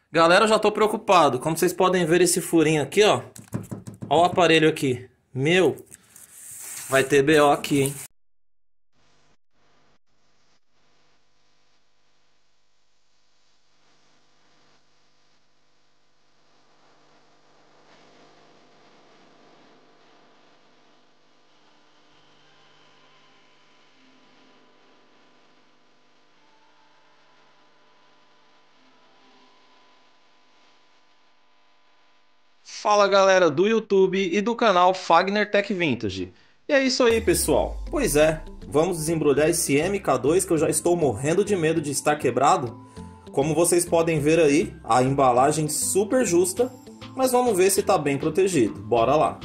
Galera, eu já tô preocupado. Como vocês podem ver esse furinho aqui, ó. Ó o aparelho aqui. Meu, vai ter BO aqui, hein? Fala galera do YouTube e do canal Fagner Tech Vintage. E é isso aí, pessoal. Pois é, vamos desembrulhar esse MK2 que eu já estou morrendo de medo de estar quebrado. Como vocês podem ver aí, a embalagem super justa, mas vamos ver se está bem protegido. Bora lá.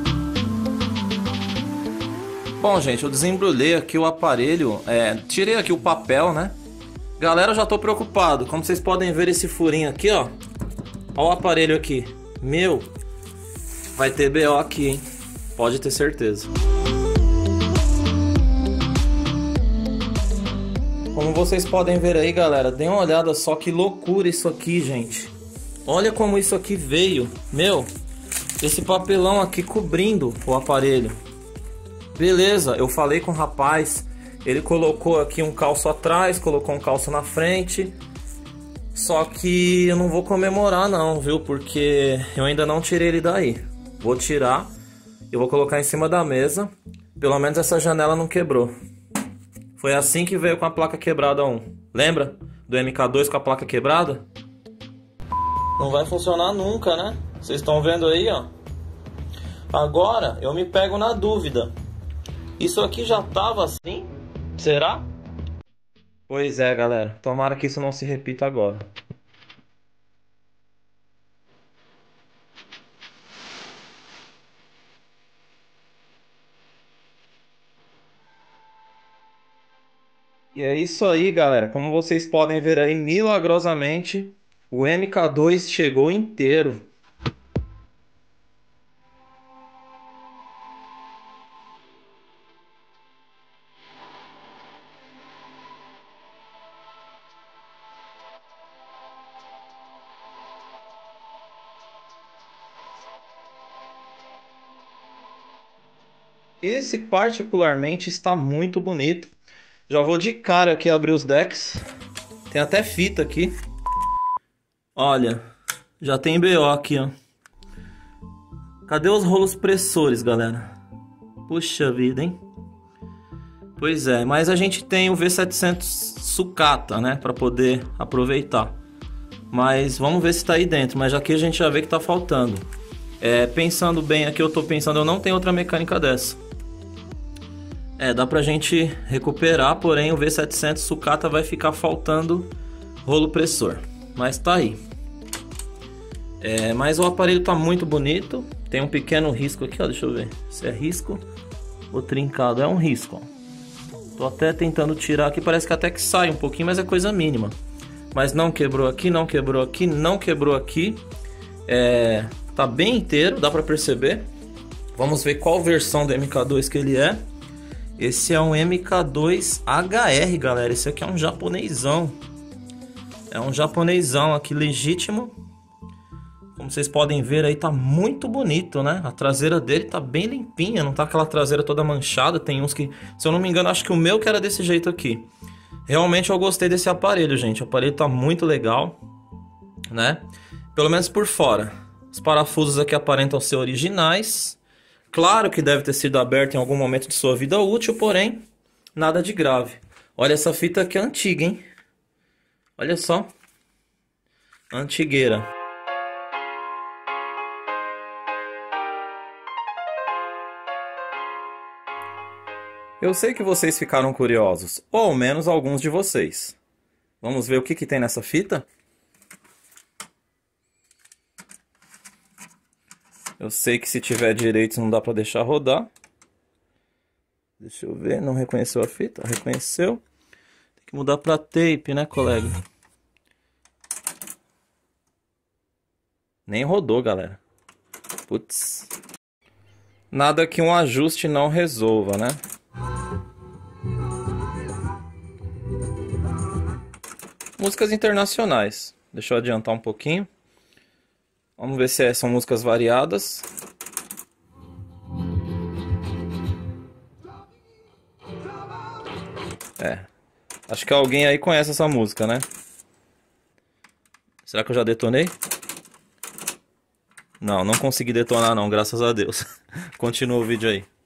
Bom, gente, eu desembrulhei aqui o aparelho, tirei aqui o papel, né? Galera, eu já tô preocupado. Como vocês podem ver esse furinho aqui, ó. Ó o aparelho aqui. Meu, vai ter BO aqui, hein? Pode ter certeza. Como vocês podem ver aí, galera, dê uma olhada só que loucura isso aqui, gente. Olha como isso aqui veio. Meu, esse papelão aqui cobrindo o aparelho. Beleza, eu falei com o rapaz. Ele colocou aqui um calço atrás, colocou um calço na frente. Só que eu não vou comemorar não, viu? Porque eu ainda não tirei ele daí. Vou tirar, eu vou colocar em cima da mesa. Pelo menos essa janela não quebrou. Foi assim que veio com a placa quebrada 1. Lembra do MK2 com a placa quebrada? Não vai funcionar nunca, né? Vocês estão vendo aí, ó. Agora eu me pego na dúvida. Isso aqui já tava assim? Será? Pois é, galera. Tomara que isso não se repita agora. E é isso aí, galera. Como vocês podem ver aí, milagrosamente, o MK2 chegou inteiro. Esse particularmente está muito bonito. Já vou de cara aqui abrir os decks. Tem até fita aqui. Olha, já tem BO aqui, ó. Cadê os rolos pressores, galera? Puxa vida, hein? Pois é, mas a gente tem o V700 sucata, né? Para poder aproveitar. Mas vamos ver se tá aí dentro. Mas aqui a gente já vê que tá faltando. Pensando bem aqui, eu tô pensando, eu não tenho outra mecânica dessa. Dá pra gente recuperar, porém o V700 sucata vai ficar faltando rolo pressor. Mas tá aí. Mas o aparelho tá muito bonito. Tem um pequeno risco aqui, ó, deixa eu ver se é risco ou trincado. É um risco, ó. Tô até tentando tirar aqui, parece que até que sai um pouquinho, mas é coisa mínima. Mas não quebrou aqui, não quebrou aqui, não quebrou aqui. Tá bem inteiro, dá pra perceber. Vamos ver qual versão do MK2 que ele é. Esse é um MK2 HR, galera. Esse aqui é um japonesão. É um japonesão aqui legítimo. Como vocês podem ver aí, tá muito bonito, né? A traseira dele tá bem limpinha, não tá aquela traseira toda manchada. Tem uns que, se eu não me engano, acho que o meu que era desse jeito aqui. Realmente eu gostei desse aparelho, gente. O aparelho tá muito legal, né? Pelo menos por fora. Os parafusos aqui aparentam ser originais. Claro que deve ter sido aberto em algum momento de sua vida útil, porém, nada de grave. Olha, essa fita aqui é antiga, hein? Olha só. Antigueira. Eu sei que vocês ficaram curiosos, ou ao menos alguns de vocês. Vamos ver o que tem nessa fita? Eu sei que se tiver direitos não dá para deixar rodar. Deixa eu ver, não reconheceu a fita? Reconheceu. Tem que mudar para tape, né, colega? Nem rodou, galera. Putz. Nada que um ajuste não resolva, né? Músicas internacionais. Deixa eu adiantar um pouquinho. Vamos ver se são músicas variadas. Acho que alguém aí conhece essa música, né? Será que eu já detonei? Não consegui detonar não, graças a Deus. Continua o vídeo aí.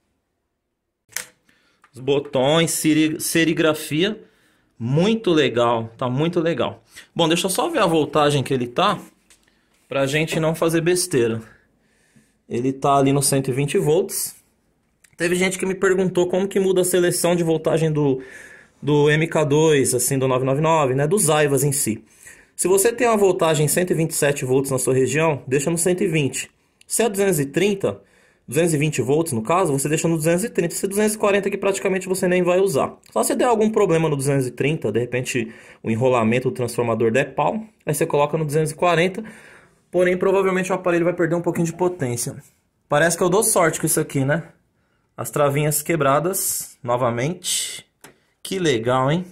Os botões, serigrafia, muito legal, tá muito legal. Bom, deixa eu só ver a voltagem que ele tá, pra gente não fazer besteira. Ele tá ali no 120 volts. Teve gente que me perguntou como que muda a seleção de voltagem do MK2, assim, do 999, né, dos Aivas em si. Se você tem uma voltagem 127 volts na sua região, deixa no 120. Se é 220 volts no caso, você deixa no 230. Se é 240 que praticamente você nem vai usar. Só se der algum problema no 230, de repente o enrolamento do transformador der pau, aí você coloca no 240, porém provavelmente o aparelho vai perder um pouquinho de potência. Parece que eu dou sorte com isso aqui, né? As travinhas quebradas, novamente. Que legal, hein?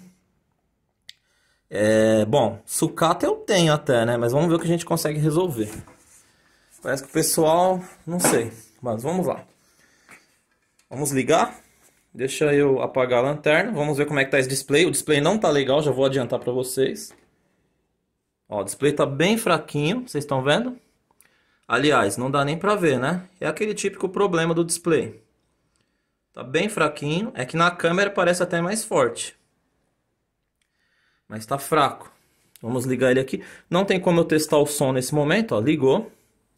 Bom, sucata eu tenho até, né? Mas vamos ver o que a gente consegue resolver. Parece que o pessoal... não sei. Mas vamos lá. Vamos ligar. Deixa eu apagar a lanterna. Vamos ver como é que tá esse display. O display não tá legal, já vou adiantar pra vocês. Ó, o display tá bem fraquinho. Vocês estão vendo? Aliás, não dá nem pra ver, né? É aquele típico problema do display. Tá bem fraquinho. É que na câmera parece até mais forte. Mas tá fraco. Vamos ligar ele aqui. Não tem como eu testar o som nesse momento, ó. Ligou.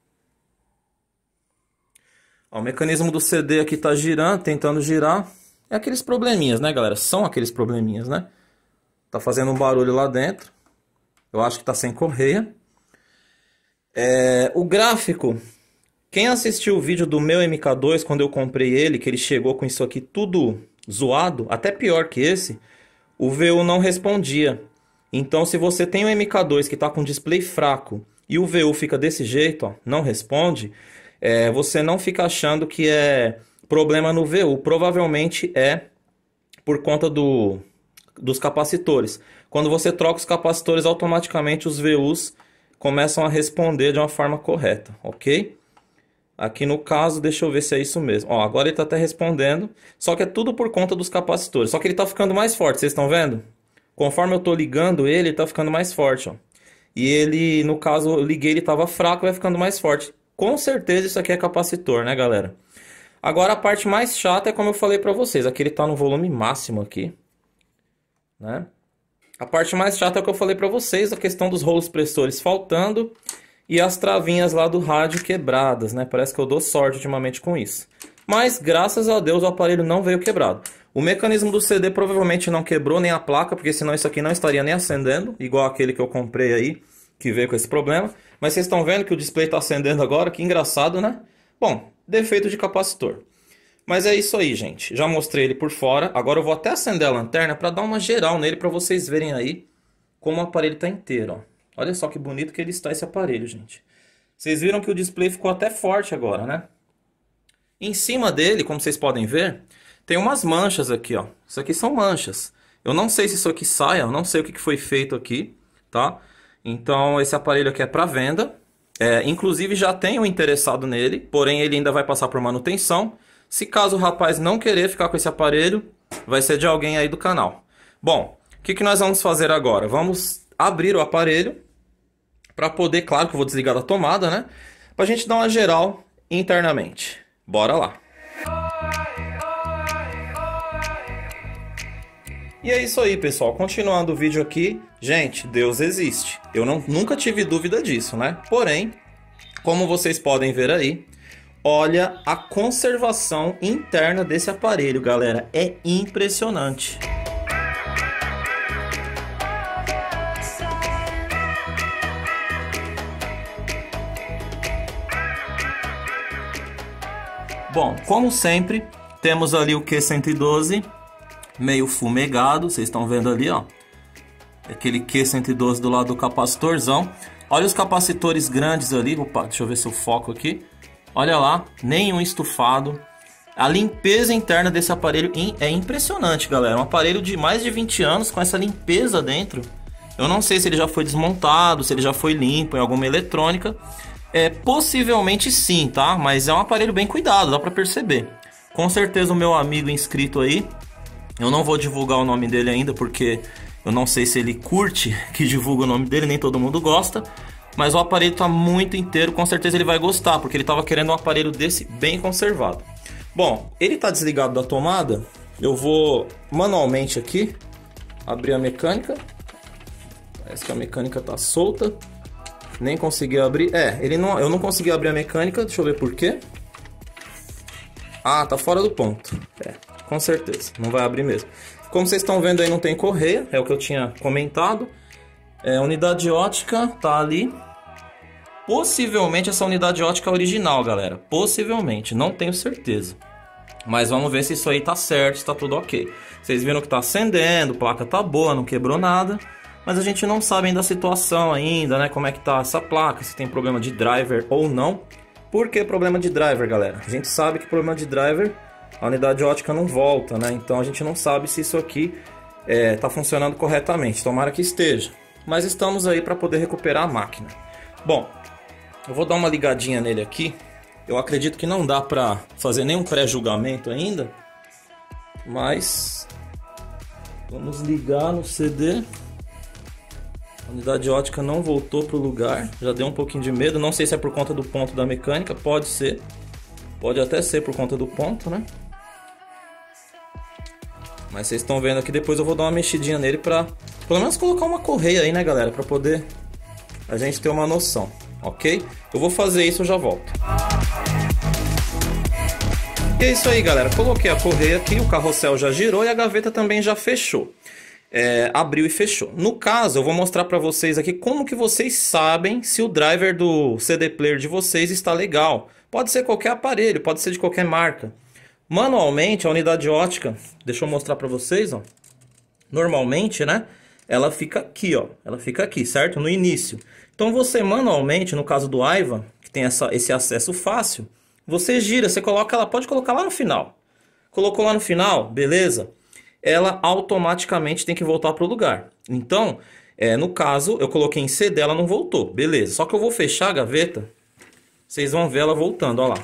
Ó, o mecanismo do CD aqui tá girando, tentando girar. É aqueles probleminhas, né, galera? São aqueles probleminhas, né? Tá fazendo um barulho lá dentro. Eu acho que tá sem correia. O gráfico. Quem assistiu o vídeo do meu MK2, quando eu comprei ele, que ele chegou com isso aqui tudo zoado, até pior que esse... o VU não respondia. Então, se você tem um MK2 que está com display fraco e o VU fica desse jeito, ó, não responde, você não fica achando que é problema no VU. Provavelmente é por conta dos capacitores. Quando você troca os capacitores, automaticamente os VUs começam a responder de uma forma correta, ok? Aqui no caso, deixa eu ver se é isso mesmo. Ó, agora ele está até respondendo, só que é tudo por conta dos capacitores. Só que ele está ficando mais forte, vocês estão vendo? Conforme eu estou ligando ele está ficando mais forte. Ó. E ele, no caso, eu liguei, ele estava fraco, vai ficando mais forte. Com certeza isso aqui é capacitor, né, galera? Agora a parte mais chata é como eu falei para vocês. Aqui ele está no volume máximo aqui. Né? A parte mais chata é o que eu falei para vocês, a questão dos rolos expressores faltando... e as travinhas lá do rádio quebradas, né? Parece que eu dou sorte ultimamente com isso. Mas, graças a Deus, o aparelho não veio quebrado. O mecanismo do CD provavelmente não quebrou, nem a placa, porque senão isso aqui não estaria nem acendendo, igual aquele que eu comprei aí, que veio com esse problema. Mas vocês estão vendo que o display está acendendo agora, que engraçado, né? Bom, defeito de capacitor. Mas é isso aí, gente. Já mostrei ele por fora. Agora eu vou até acender a lanterna para dar uma geral nele, para vocês verem aí como o aparelho está inteiro, ó. Olha só que bonito que ele está esse aparelho, gente. Vocês viram que o display ficou até forte agora, né? Em cima dele, como vocês podem ver, tem umas manchas aqui, ó. Isso aqui são manchas. Eu não sei se isso aqui sai, eu não sei o que foi feito aqui, tá? Então, esse aparelho aqui é para venda. Inclusive, já tem um interessado nele, porém ele ainda vai passar por manutenção. Se caso o rapaz não querer ficar com esse aparelho, vai ser de alguém aí do canal. Bom, o que nós vamos fazer agora? Vamos abrir o aparelho para poder, claro que eu vou desligar da tomada, né? Pra gente dar uma geral internamente. Bora lá. E é isso aí, pessoal. Continuando o vídeo aqui. Gente, Deus existe. Eu nunca tive dúvida disso, né? Porém, como vocês podem ver aí, olha a conservação interna desse aparelho, galera. É impressionante. Bom, como sempre, temos ali o Q112, meio fumegado, vocês estão vendo ali, ó. Aquele Q112 do lado do capacitorzão. Olha os capacitores grandes ali, opa, deixa eu ver se eu foco aqui. Olha lá, nenhum estufado. A limpeza interna desse aparelho é impressionante, galera. Um aparelho de mais de 20 anos com essa limpeza dentro. Eu não sei se ele já foi desmontado, se ele já foi limpo em alguma eletrônica. Possivelmente sim, tá? Mas é um aparelho bem cuidado, dá pra perceber. Com certeza o meu amigo inscrito aí, eu não vou divulgar o nome dele ainda, porque eu não sei se ele curte que divulga o nome dele, nem todo mundo gosta. Mas o aparelho tá muito inteiro, com certeza ele vai gostar, porque ele tava querendo um aparelho desse bem conservado. Bom, ele tá desligado da tomada, eu vou manualmente aqui abrir a mecânica. Parece que a mecânica tá solta. Nem consegui abrir. Eu não consegui abrir a mecânica. Deixa eu ver por quê. Ah, tá fora do ponto. Com certeza. Não vai abrir mesmo. Como vocês estão vendo aí, não tem correia. É o que eu tinha comentado. A unidade ótica tá ali. Possivelmente essa unidade ótica é original, galera. Possivelmente. Não tenho certeza. Mas vamos ver se isso aí tá certo, se tá tudo ok. Vocês viram que tá acendendo, a placa tá boa, não quebrou nada. Mas a gente não sabe ainda a situação ainda, né? Como é que tá essa placa, se tem problema de driver ou não. Por que problema de driver, galera? A gente sabe que problema de driver, a unidade ótica não volta, né? Então a gente não sabe se isso aqui tá funcionando corretamente. Tomara que esteja. Mas estamos aí para poder recuperar a máquina. Bom, eu vou dar uma ligadinha nele aqui. Eu acredito que não dá para fazer nenhum pré-julgamento ainda. Mas vamos ligar no CD. A unidade ótica não voltou para o lugar, já deu um pouquinho de medo, não sei se é por conta do ponto da mecânica, pode ser, pode até ser por conta do ponto, né? Mas vocês estão vendo aqui, depois eu vou dar uma mexidinha nele para pelo menos colocar uma correia aí, né, galera, para poder a gente ter uma noção, ok? Eu vou fazer isso, eu já volto. E é isso aí, galera, coloquei a correia aqui, o carrossel já girou e a gaveta também já fechou. Abriu e fechou. No caso, eu vou mostrar para vocês aqui como que vocês sabem se o driver do CD player de vocês está legal. Pode ser qualquer aparelho, pode ser de qualquer marca. Manualmente, a unidade ótica, deixa eu mostrar para vocês, ó. Normalmente, né, ela fica aqui, ó. Ela fica aqui, certo? No início. Então você manualmente, no caso do Aiva, que tem esse acesso fácil, você gira, você coloca ela, pode colocar lá no final. Colocou lá no final, beleza? Ela automaticamente tem que voltar para o lugar. Então, no caso, eu coloquei em CD, ela não voltou. Beleza, só que eu vou fechar a gaveta. Vocês vão ver ela voltando, ó lá.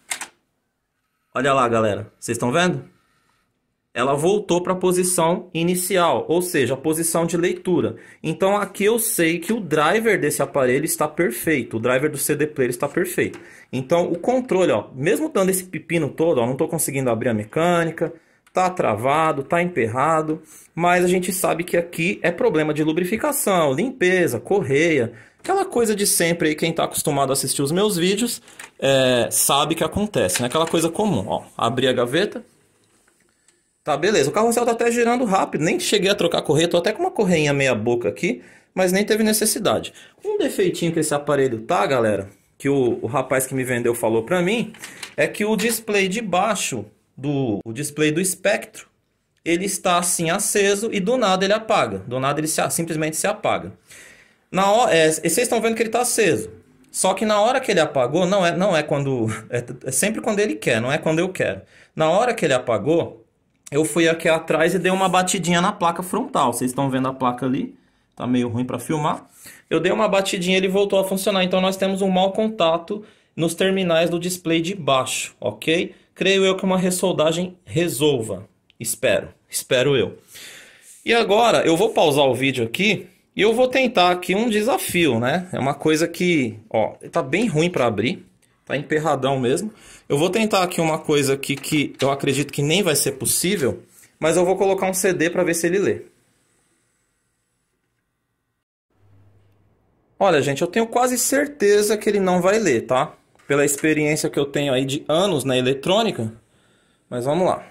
Olha lá, galera. Vocês estão vendo? Ela voltou para a posição inicial, ou seja, a posição de leitura. Então, aqui eu sei que o driver desse aparelho está perfeito. O driver do CD player está perfeito. Então, o controle, ó, mesmo dando esse pepino todo, ó, não estou conseguindo abrir a mecânica. Tá travado, tá emperrado, mas a gente sabe que aqui é problema de lubrificação, limpeza, correia, aquela coisa de sempre aí, quem tá acostumado a assistir os meus vídeos sabe que acontece, né? Aquela coisa comum, ó, abrir a gaveta, tá, beleza, o carrossel tá até girando rápido, nem cheguei a trocar a correia, tô até com uma correinha meia boca aqui, mas nem teve necessidade. Um defeitinho que esse aparelho tá, galera, que o rapaz que me vendeu falou pra mim, é que o display de baixo, o display do espectro, ele está assim aceso e do nada ele apaga. Do nada ele simplesmente se apaga. Vocês estão vendo que ele está aceso. Só que na hora que ele apagou, não é quando... É sempre quando ele quer, não é quando eu quero. Na hora que ele apagou, eu fui aqui atrás e dei uma batidinha na placa frontal. Vocês estão vendo a placa ali? Tá meio ruim para filmar. Eu dei uma batidinha e ele voltou a funcionar. Então nós temos um mau contato nos terminais do display de baixo, ok? Creio eu que uma ressoldagem resolva. Espero eu. E agora eu vou pausar o vídeo aqui e eu vou tentar aqui um desafio, né? É uma coisa que, ó, tá bem ruim para abrir, tá emperradão mesmo. Eu vou tentar aqui uma coisa aqui que eu acredito que nem vai ser possível, mas eu vou colocar um CD para ver se ele lê. Olha, gente, eu tenho quase certeza que ele não vai ler, tá? Pela experiência que eu tenho aí de anos na eletrônica. Mas vamos lá.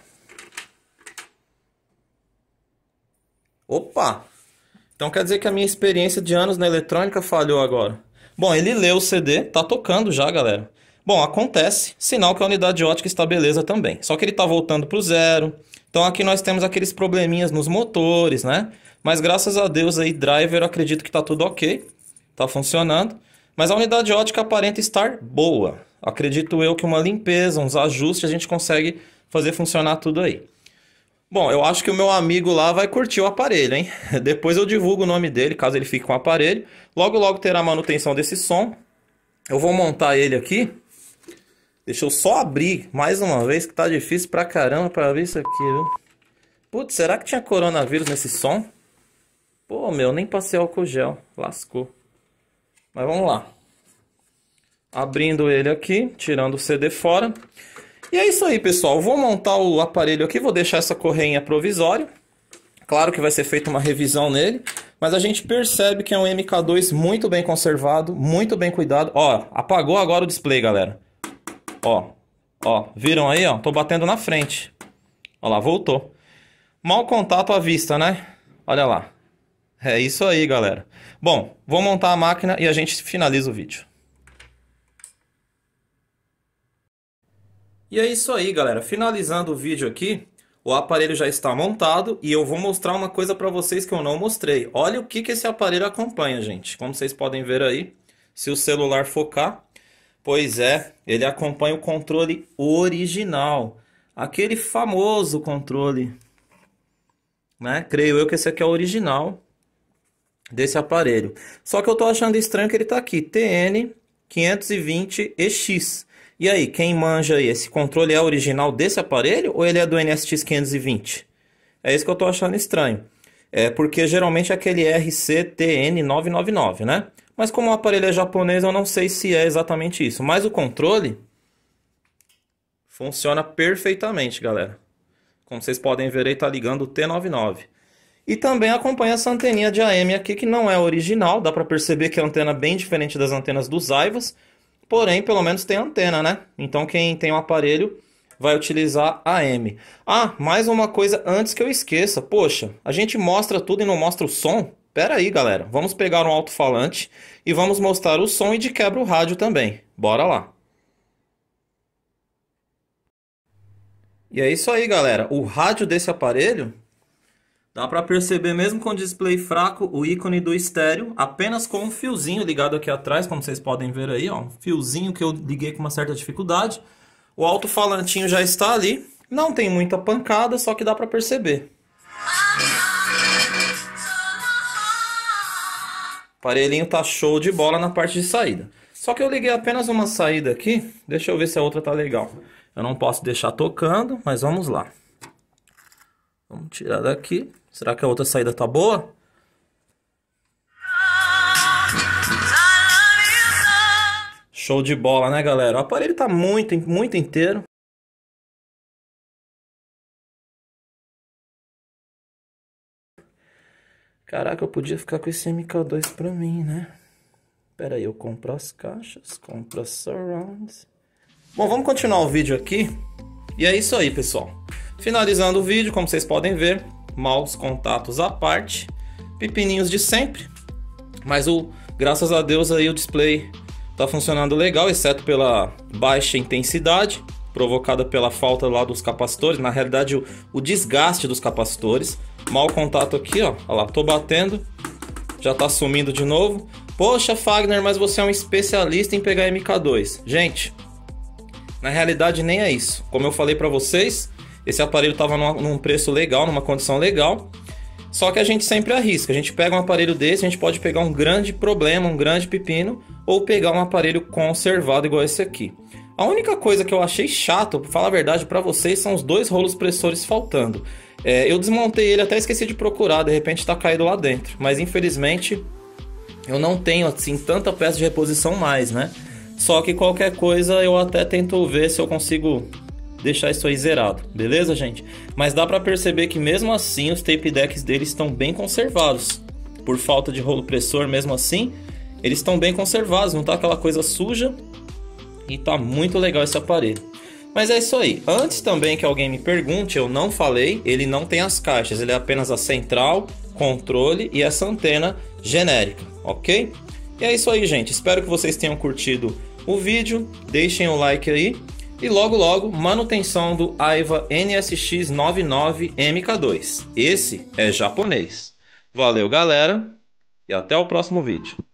Opa! Então quer dizer que a minha experiência de anos na eletrônica falhou agora. Bom, ele leu o CD, tá tocando já, galera. Bom, acontece, sinal que a unidade ótica está beleza também. Só que ele tá voltando pro zero. Então aqui nós temos aqueles probleminhas nos motores, né? Mas graças a Deus aí, driver, eu acredito que tá tudo ok. Tá funcionando. Mas a unidade ótica aparenta estar boa. Acredito eu que uma limpeza, uns ajustes, a gente consegue fazer funcionar tudo aí. Bom, eu acho que o meu amigo lá vai curtir o aparelho, hein? Depois eu divulgo o nome dele, caso ele fique com o aparelho. Logo, logo terá manutenção desse som. Eu vou montar ele aqui. Deixa eu só abrir mais uma vez, que tá difícil pra caramba pra abrir isso aqui, viu? Putz, será que tinha coronavírus nesse som? Pô, meu, nem passei álcool gel. Lascou. Mas vamos lá. Abrindo ele aqui, tirando o CD fora. E é isso aí, pessoal. Eu vou montar o aparelho aqui, vou deixar essa correinha provisória. Claro que vai ser feita uma revisão nele, mas a gente percebe que é um MK2 muito bem conservado, muito bem cuidado. Ó, apagou agora o display, galera. Ó, viram aí, ó? Tô batendo na frente. Ó lá, voltou. Mau contato à vista, né? Olha lá. É isso aí, galera. Bom, vou montar a máquina e a gente finaliza o vídeo. E é isso aí, galera. Finalizando o vídeo aqui, o aparelho já está montado e eu vou mostrar uma coisa para vocês que eu não mostrei. Olha o que esse aparelho acompanha, gente. Como vocês podem ver aí, se o celular focar, pois é, ele acompanha o controle original. Aquele famoso controle, né? Creio eu que esse aqui é o original desse aparelho. Só que eu tô achando estranho que ele tá aqui, TN520EX. E aí, quem manja aí, esse controle é original desse aparelho ou ele é do NSX 520? É isso que eu tô achando estranho. É porque geralmente é aquele RCTN999, né? Mas como o aparelho é japonês, eu não sei se é exatamente isso. Mas o controle funciona perfeitamente, galera. Como vocês podem ver aí, tá ligando o T99. E também acompanha essa anteninha de AM aqui, que não é original. Dá pra perceber que é uma antena bem diferente das antenas dos Aivas. Porém, pelo menos tem antena, né? Então quem tem um aparelho vai utilizar AM. Ah, mais uma coisa antes que eu esqueça. Poxa, a gente mostra tudo e não mostra o som? Pera aí, galera. Vamos pegar um alto-falante e vamos mostrar o som e de quebra o rádio também. Bora lá. E é isso aí, galera. O rádio desse aparelho, dá para perceber mesmo com o display fraco o ícone do estéreo, apenas com um fiozinho ligado aqui atrás, como vocês podem ver aí, ó, um fiozinho que eu liguei com uma certa dificuldade. O alto-falantinho já está ali, não tem muita pancada, só que dá para perceber. O aparelhinho tá show de bola na parte de saída. Só que eu liguei apenas uma saída aqui, deixa eu ver se a outra tá legal. Eu não posso deixar tocando, mas vamos lá. Vamos tirar daqui. Será que a outra saída tá boa? Show de bola, né, galera? O aparelho tá muito inteiro. Caraca, eu podia ficar com esse MK2 pra mim, né? Pera aí, eu compro as caixas, compro as surrounds. Bom, vamos continuar o vídeo aqui. E é isso aí, pessoal. Finalizando o vídeo, como vocês podem ver, maus contatos à parte, pepininhos de sempre, mas graças a Deus aí o display tá funcionando legal, exceto pela baixa intensidade provocada pela falta lá dos capacitores, na realidade o desgaste dos capacitores. Mau contato aqui, ó, olha lá, tô batendo, já tá sumindo de novo. Poxa, Fagner, mas você é um especialista em pegar MK2. Gente, na realidade nem é isso. Como eu falei pra vocês, esse aparelho estava num preço legal, numa condição legal. Só que a gente sempre arrisca. A gente pega um aparelho desse, a gente pode pegar um grande problema, um grande pepino, ou pegar um aparelho conservado igual esse aqui. A única coisa que eu achei chato, pra falar a verdade pra vocês, são os dois rolos pressores faltando. Eu desmontei ele, até esqueci de procurar, de repente tá caído lá dentro. Mas infelizmente eu não tenho assim tanta peça de reposição mais, né? Só que qualquer coisa eu até tento ver se eu consigo deixar isso aí zerado, beleza, gente? Mas dá pra perceber que mesmo assim os tape decks deles estão bem conservados. Por falta de rolo pressor, mesmo assim, eles estão bem conservados, não tá aquela coisa suja. E tá muito legal esse aparelho. Mas é isso aí. Antes também que alguém me pergunte, eu não falei, ele não tem as caixas, ele é apenas a central, controle e essa antena genérica, ok? E é isso aí, gente. Espero que vocês tenham curtido o vídeo. Deixem o like aí. E logo logo, manutenção do Aiva NSX99 MK2. Esse é japonês. Valeu, galera. E até o próximo vídeo.